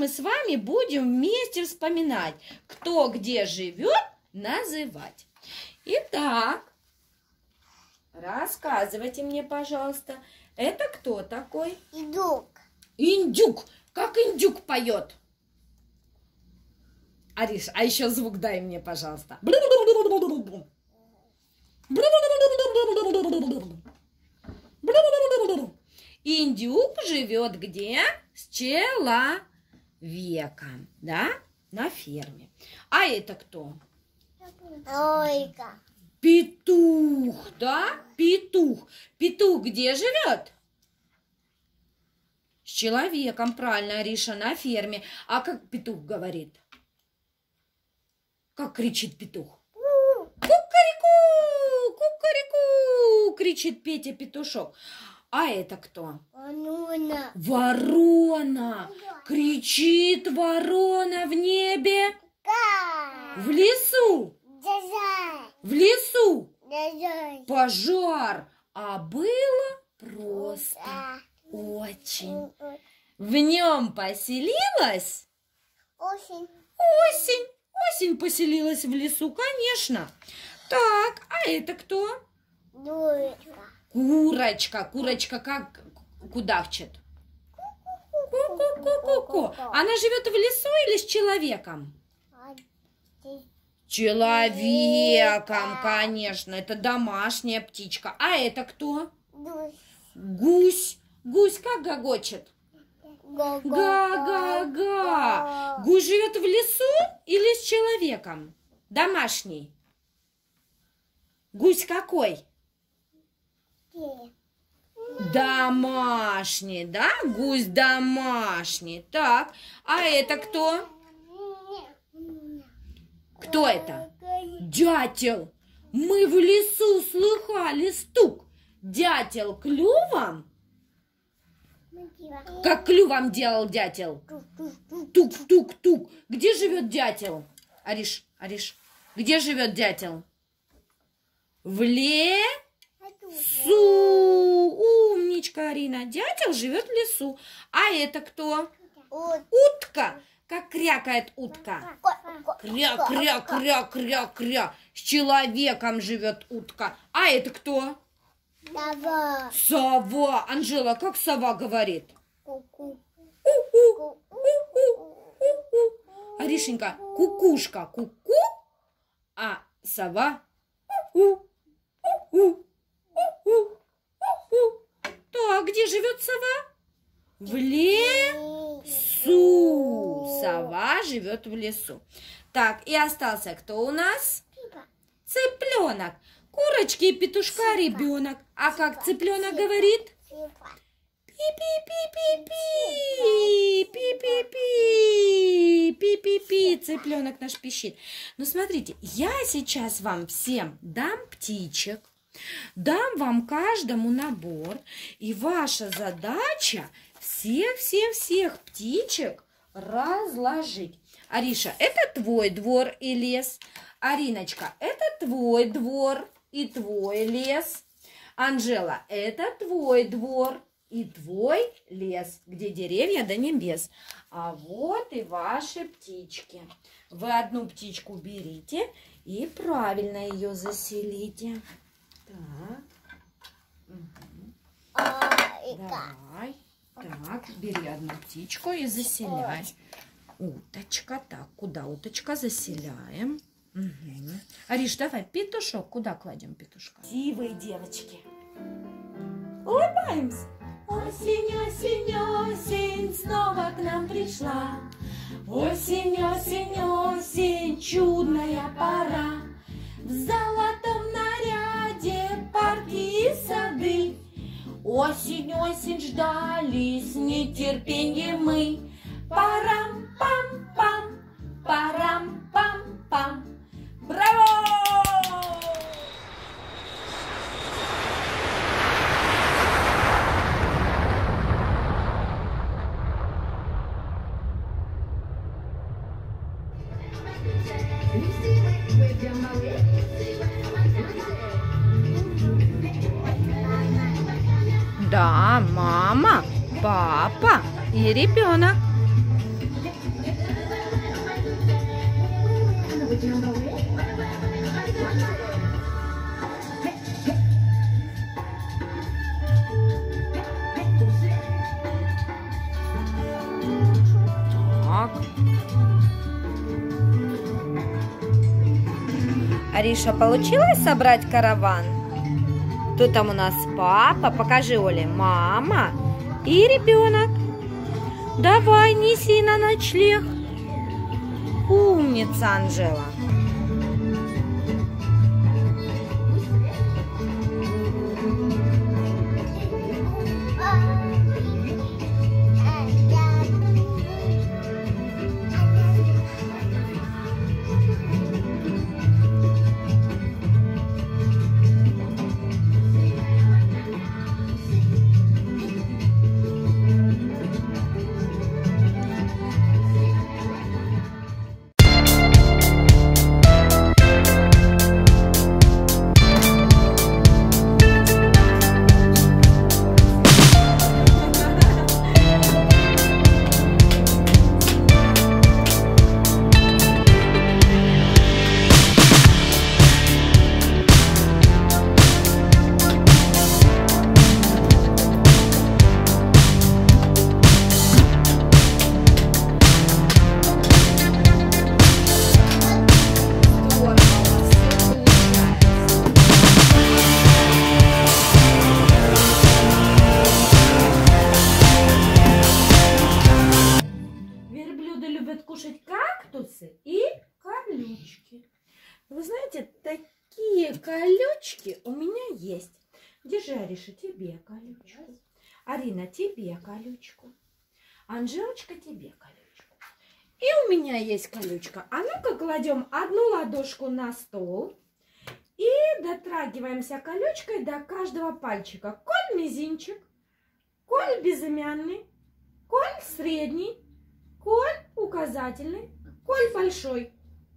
мы с вами будем вместе вспоминать, кто где живет, называть. Итак, рассказывайте мне, пожалуйста, это кто такой? Индюк. Индюк. Как индюк поет? Ариш, а еще звук дай мне, пожалуйста. Индюк живет где? С человеком, да? На ферме. А это кто? Ойка. Петух, да? Петух. Петух где живет? С человеком, правильно, Ариша, на ферме. А как петух говорит? Как кричит петух? Кукареку, кукареку, кричит Петя петушок. А это кто? Ворона. Ворона. Кричит ворона в небе. В лесу. В лесу. Пожар. А было просто очень. В нем поселилась Осень. осень. Осень поселилась в лесу, конечно. Так, а это кто? Дурочка. Курочка. Курочка как кудахчет? Ку-ку-ку-ку-ку. Она живет в лесу или с человеком? Человеком, конечно. Это домашняя птичка. А это кто? Гусь. Гусь как гогочет? Га-га-га. Гусь живет в лесу или с человеком? Домашний. Гусь какой? Домашний, да? Гусь домашний. Так, а это кто? Кто это? Дятел. Мы в лесу слыхали стук. Дятел клювом? Как клювом делал дятел? Тук-тук-тук. Где живет дятел? Ариш, Ариш, где живет дятел? В лесу. Умничка, Арина. Дятел живет в лесу. А это кто? Утка. Как крякает утка? Кря-кря-кря-кря-кря. С человеком живет утка. А это кто? Сова. Сова. Анжела, как сова говорит? Ку-ку. У-у. У-у. Аришенька, кукушка ку-ку, а сова у-у. У-у. У-у. У-у. Так, где живет сова? В лесу. Сова живет в лесу. Так, и остался кто у нас? Цыпленок. Курочки и петушка ребенок. А как цыпленок говорит? Пи-пи-пи-пи-пи. Пи-пи-пи. Пи-пи-пи. Цыпленок наш пищит. Ну, смотрите, я сейчас вам всем дам птичек. Дам вам каждому набор. И ваша задача всех птичек разложить. Ариша, это твой двор и лес. Ариночка, это твой двор и твой лес. Анжела, это твой двор и твой лес, где деревья до небес. А вот и ваши птички. Вы одну птичку берите и правильно ее заселите. Так. Давай. Так, бери одну птичку и заселяй. Уточка. Так, куда уточка? Заселяем. Угу. Ариш, давай петушок. Куда кладем петушка? Красивые девочки. Улыбаемся. Осень, осень, осень снова к нам пришла. Осень, осень, осень, чудная пора. В золотом наряде парки и сады. Осень, осень ждали с нетерпением мы. Парам-пам-пам, парам-пам-пам. Браво! Да, мама, папа и ребенок. Ариша, получилось собрать караван? Кто там у нас? Папа, покажи Оле. Мама и ребенок. Давай, неси на ночлег. Умница, Анжела. И колючки. Вы знаете, такие колючки у меня есть. Держи, Ариша, тебе колючку. Арина, тебе колючку. Анжелочка, тебе колючку. И у меня есть колючка. А ну-ка кладем одну ладошку на стол и дотрагиваемся колючкой до каждого пальчика. Коль мизинчик, коль безымянный, коль средний, коль указательный, коль большой.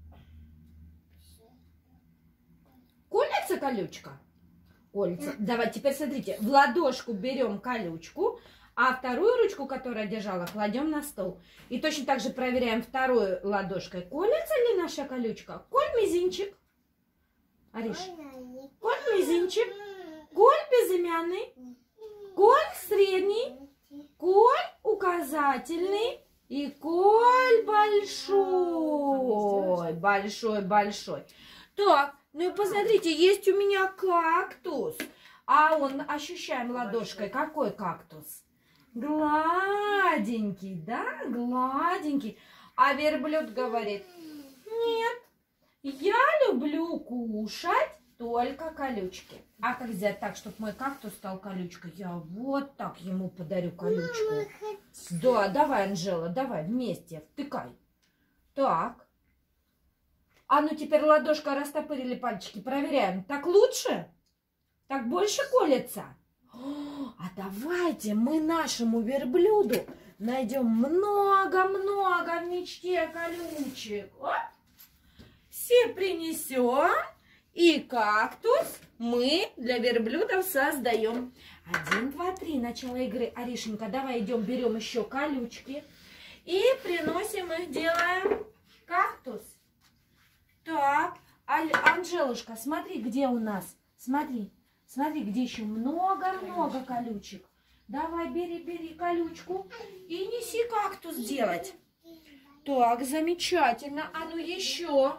Колется колючка? Колется. Давай, теперь смотрите, в ладошку берем колючку, а вторую ручку, которую я держала, кладем на стол. И точно так же проверяем второй ладошкой, колется ли наша колючка. Коль мизинчик. Ариш. Коль мизинчик. Коль безымянный. Коль средний. Коль указательный. И коль большой. Большой. Так, ну и посмотрите, есть у меня кактус. А он, ощущаем ладошкой, какой кактус? Гладенький, да? Гладенький. А верблюд говорит, нет, я люблю кушать только колючки. А как сделать так, чтобы мой кактус стал колючкой? Я вот так ему подарю колючку. Да, давай, Анжела, давай, вместе, втыкай. Так. А ну теперь ладошка, растопырили пальчики, проверяем. Так лучше? Так больше колется? А давайте мы нашему верблюду найдем много-много в мечте колючек. Оп. Все принесем. И кактус мы для верблюдов создаем. 1, 2, 3. Начало игры. Аришенька, давай идем, берем еще колючки. И приносим их, делаем кактус. Так, Анжелушка, смотри, где у нас. Смотри, где еще много-много колючек. Давай, бери колючку и неси кактус делать. Так, замечательно. А ну еще.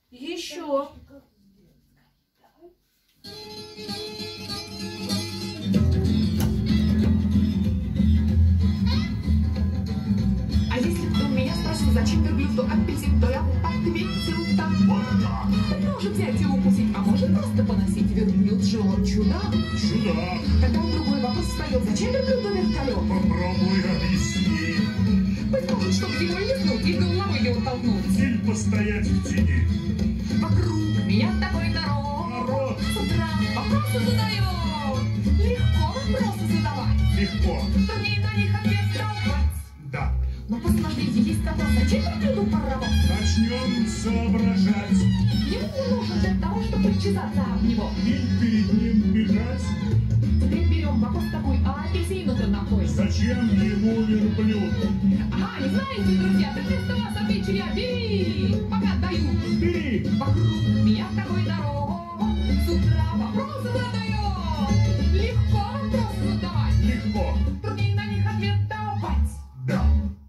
А если кто меня спросил, зачем верблюду апельсин, то я ответил так. Может взять и укусить, а может просто поносить. Верблюд же он чудак. Тогда другой вопрос встает. Зачем верблюду вертолет? Попробуй объясни. Быть может, чтобы его лизнуть и головой его толкнуть. Или постоять в тени. Вокруг меня такой народ. С утра вопросы задает. Легко вопросы задавать. Легко. Труднее на них ответ давать. Да. Но посмотрите, есть вопрос. Зачем верблюду паровоз? начнем соображать. Ему нужен для того, чтобы причесаться об него. И перед ним бежать. Теперь берем вопрос такой, а апельсину-то на кой? Зачем ему верблюд? Ага, не знаете, друзья, так вместо вас отвечу я. Бери! Пока даю. Бери. Вокруг меня такой дорог. С утра вопрос задает. Легко вопросы задавать. Легко. Трудней на них ответ давать. Да.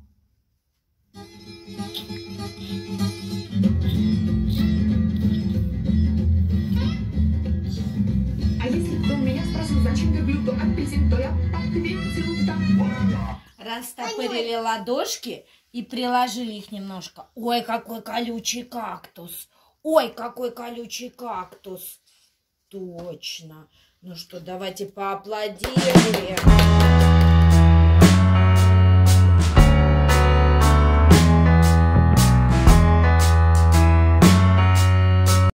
А если кто меня спросил, зачем верблюду апельсин, то я ответил так. Вот так. Растопырили ладошки и приложили их немножко. Ой, какой колючий кактус. Ой, какой колючий кактус. Точно. Ну что, давайте поаплодируем.